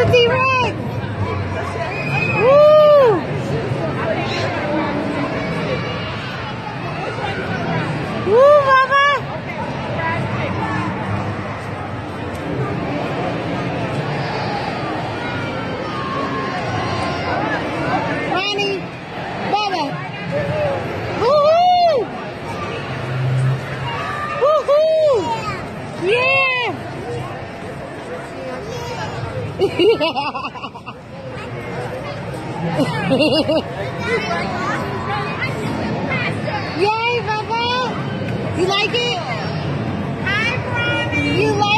T-Rex! Woo! Woo, Mama! Ronnie, Bubba. Woohoo! Woohoo! Yeah! Yay, Bubba! You like it? Hi, Ronnie! You like